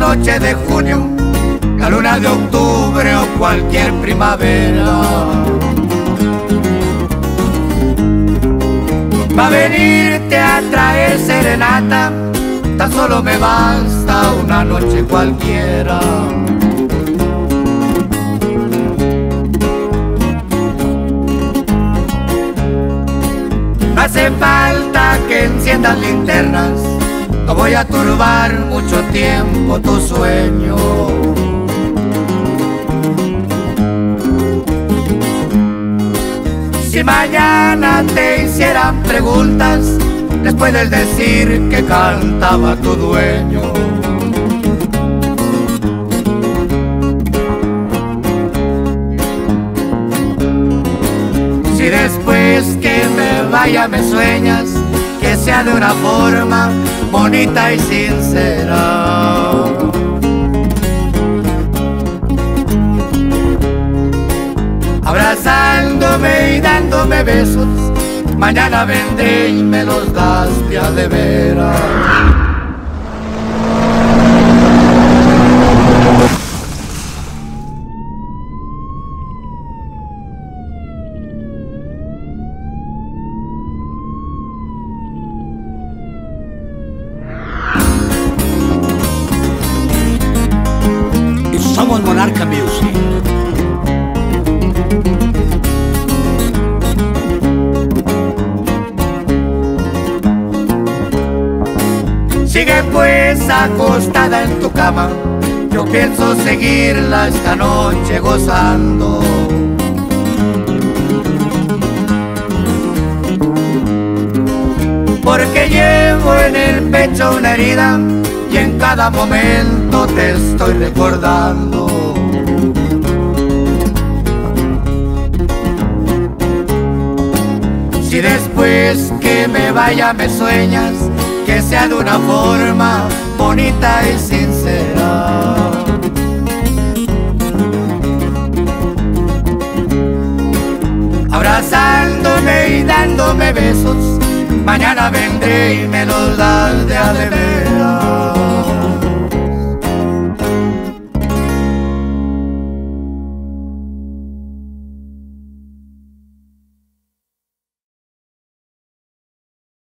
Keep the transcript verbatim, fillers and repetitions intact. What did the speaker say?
noche de junio, la luna de octubre o cualquier primavera. Va a venirte a traer serenata, tan solo me basta una noche cualquiera. No hace falta que enciendas linternas, no voy a turbar mucho tiempo tu sueño. Si mañana te hicieran preguntas, les puedes decir que cantaba tu dueño. Si después que me vaya me sueñas, que sea de una forma bonita y sincera. Abrazándome y dándome besos, mañana vendré y me los das de a de veras. Somos Monarca Music. Sigue pues acostada en tu cama, yo pienso seguirla esta noche gozando. Porque llevo en el pecho una herida y en cada momento te estoy recordando. Si después que me vaya me sueñas, que sea de una forma bonita y sincera. Abrazándome y dándome besos, mañana vendré y me los das de a de veras.